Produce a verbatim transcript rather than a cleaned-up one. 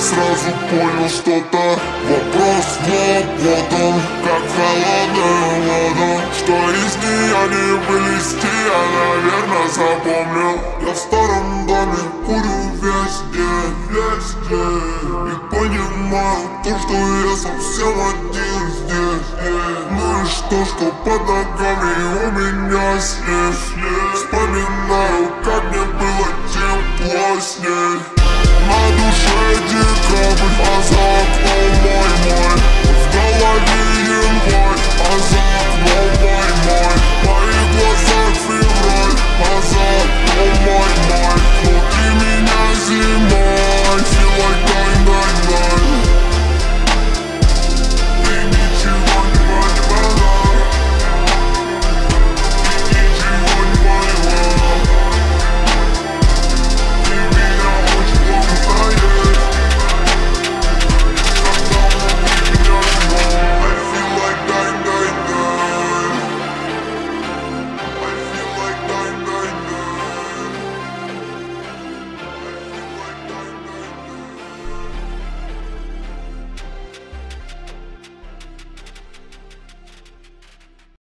сразу понял что-то. Вопрос вот, вот он, как холодная вода. Что из нее не вылезти, я, наверное, запомнил. Я в старом доме курю везде, везде. И понимаю то, что я совсем один здесь. Ну и что, что под ногами у меня снег. Вспоминаю, как мне было тепло с ней. На душе